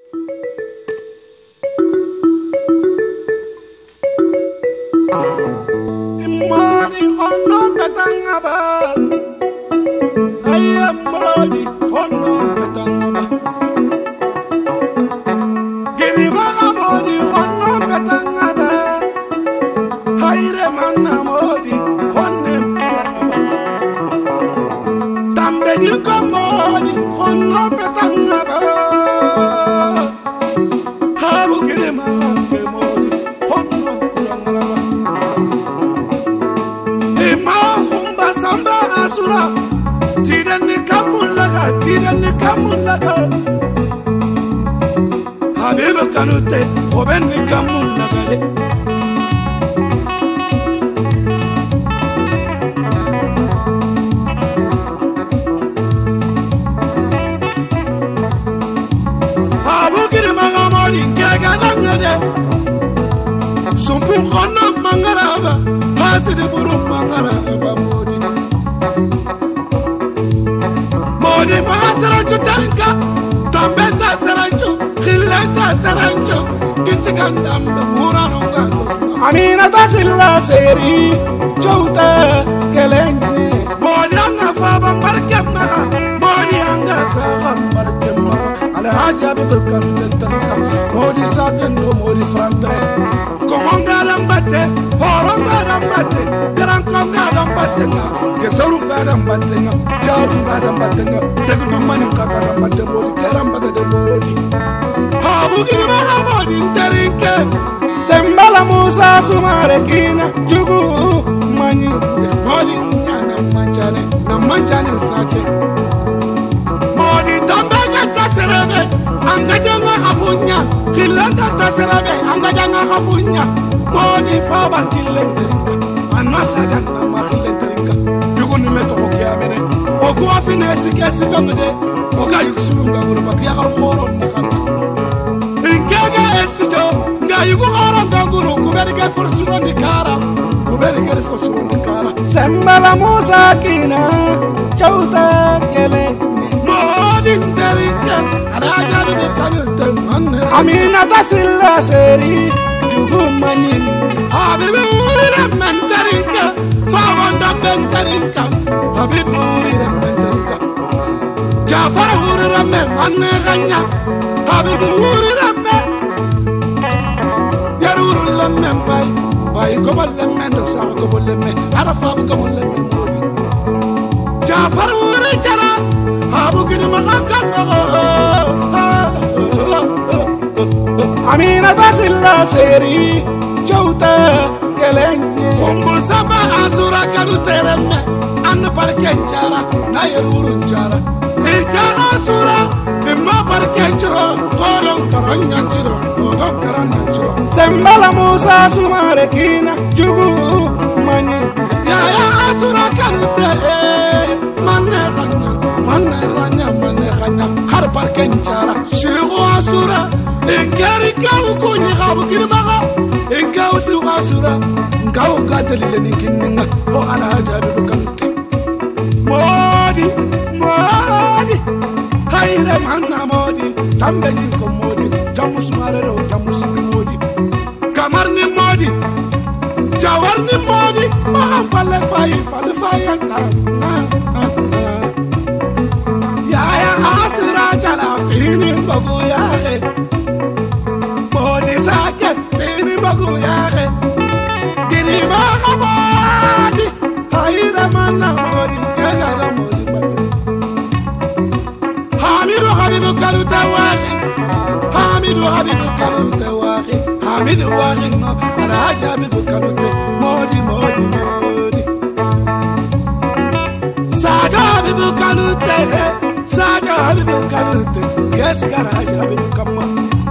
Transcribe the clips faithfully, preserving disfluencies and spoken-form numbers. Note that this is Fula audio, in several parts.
Modi hono betangaba, ayam modi hono betangaba. Gini maga modi hono betangaba, hayre manna modi honne betangaba. Tambe yuko modi hono betangaba, habu gini maga modi hono betangaba. Samba asura, tirani kamulaga, tirani kamulaga. Habiba kanute, obeni kamulaga de. Habu kiri magamori, kega nangade. Sumpu khana mangaraba, hasidi buru mangaraba modi. Modi masarancho tanka, tambeta sarancho, khileta sarancho, kichigandamba murano gando. Amina tasilla seri, chouta kelenge. Modi anga faba markema, modi anga saha markema. Ala haja bibulkanu tentanka, modi sakendo modi frantre. Komonga lambate, horonga lambate, garankonga lambate nga, kesorunga lambate nga, charunga lambate nga, tegudumani kaka lambate modi, kerambaga de modi. Habugiri maha modi interinke, sembala musa sumare kina, jugu mani, modi nyana manchane, na manchane sake. Modi tambega taserebe, angajanga hafunya, kilanga taserebe, angajanga hafunya. Modi faba kilenterinka, anasaga na makhilenterinka. Yugo nimeto kokiamene, oku afine sike sitonde, oka yusurunga nguruba kia khoro nakana. Ingega esijo, nga yugo khoro nguru kuberike fortune ndikara, kuberike fortune ndikara. Sembala musakina, chauta kele. Modi interinka, araja bibi kanyute manne. Amina tasilla seri. Jugumani, Habibi uri mentarinka, Fawanda mentarinka, Habibi uri mentarinka. Jafar uri ramme, Anne Ganya, Habibi uri ramme. Yaruru lamme bai, bai komo lamme, dosa komo lamme, Arafab komo lamme modi. Jafar uri jara, Habu kini magakam Amina tasilla seri, chouta kelenge. Kumbu sama asura kanu teremme, an parkenchara, na yeruru chara. Ijara asura, imma parkenchro, holon karanyanchro, holon karanyanchro. Sembala musa sumare kina, jugu mani. Ya ya asura kanu tere, manne khanya, manne khanya, manne khanya. Har parkenchara, shiru asura. Ingari kau kunyi kabu kiri maga, ingkau siwa sura, ingkau kateli ni kininga, oh ala haja bibu kanute. Modi, modi, hayre manna modi, tambe ni ko modi, jamu sumare ro jamu simi modi, kamar ni modi, jawar ni modi, ma pale fai fale fai anta. Ya ya asira jala fini bagu ya he. Sake fini bagu yare, giri maga modi, hayra manna modi, kagara modi bate. Hamidu habibu kaluta wahi, Hamidu habibu kaluta wahi, Hamidu wahi no, Alhaji habibu kalute, modi modi modi. Saja habibu kalute, Saja habibu kalute, kesi garaji habibu kama.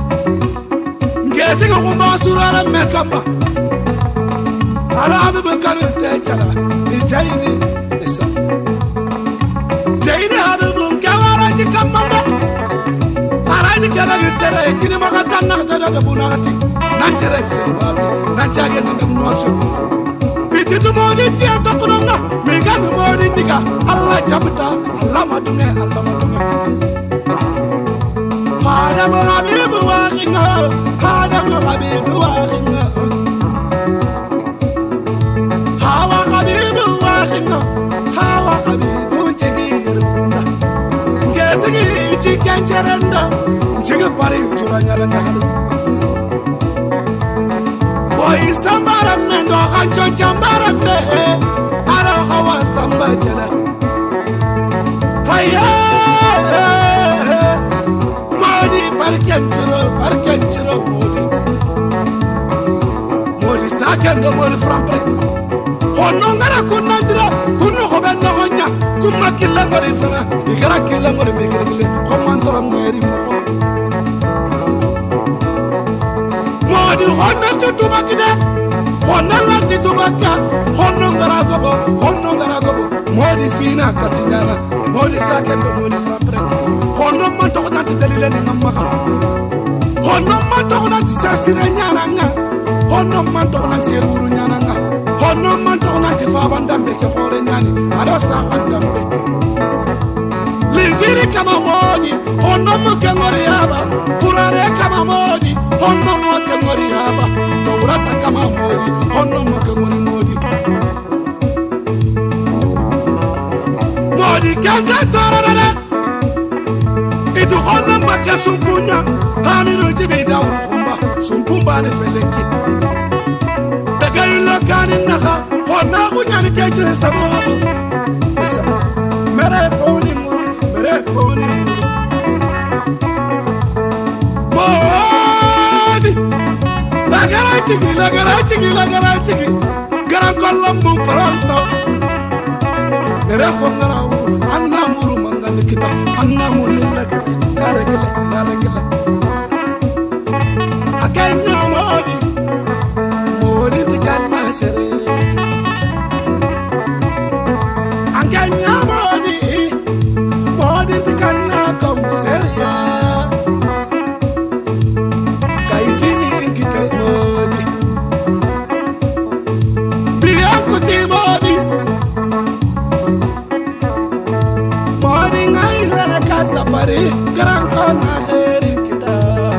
Kesi ko masura mekamba, arabi bekalute chala, ijaini isa. Jaini habibu kawara jikamanda, araji kala yisere kini makatana tada bunati, nachere sere babi, nachage na ngwacho. Ititu modi tia takunanga, minganu modi diga, Allah jabta, Allah madunge, Allah madunge. هذا حبيب واخنا هذا حبيب واخنا هوا حبيب واخنا هوا حبيب تغير بنا كسي تشكن چرندا چگ پاري چورانيا رنگال boy sambaram mendo hancho chambaram me ara hawa sambajala hayya modi parkenchro parkenchro modi modi sakendo modi frampre honno ngara kunandira kunno hobenno honya kumma killa ngari fana igara killa ngari megirle komantoro ngeri mo modi honno tutumakide honno lati tubaka honno ngara gobo honno ngara gobo modi fina katinyana modi sakendo modi frampre honno man to na dalile ni mamma honno man to na sarsira nyana nga honno man to na tiruru nyana nga honno man to na tifabandambe ke hore nyani ado sa khandambe linjiri kama modi honno mo ke ngori yaba kurare kama modi honno mo ke ngori yaba tawrata kama modi honno mo ke ngori modi modi kanga torara itu honno mo ke sumpunya hamiru jibi dawru khumba sumpumba ne feleki tagaylo kanin naha honno kunyani keje sababu isa mere foni Phone modi la garage la garage la garage garan kolombo pronto telefon ngara anna muru mangan kita anna muru la gare gare gare gare akanya modi modi tikana sere akanya modi modi tikana kom seria kaitini kita modi bianco ti modi modi ngai la kata pare garan kona kheri kita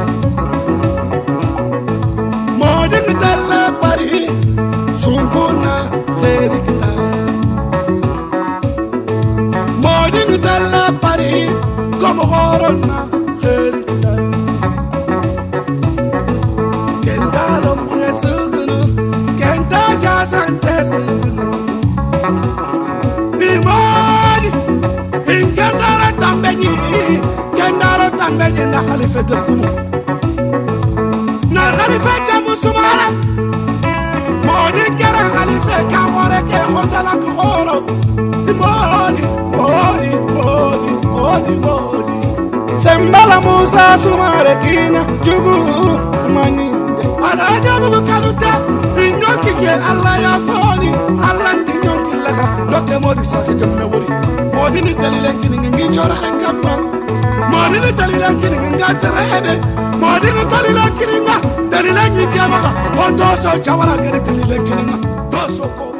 modi kita la pare sumpuna kheri kita modi kita la pare como corona kheri kita kenda lo muresugno kenda jasante sugno ni modi inkandara tambeni kandara tambeni na khalifa de kumu na khalifa jamu sumara modi kera khalifa ka hore ke hotala ko horo modi modi modi modi modi sembala musa sumare kina jugu mani araja bu kanuta inyoki ke allah ya foni allah tinyoki laga loke modi sate jamme wori modi ni dalile kini ngi chora khamma modi ni dalile kini ngi atrede modi ni dalile kini nga dalile ngi kama hondo so chawara gari dalile kini nga doso ko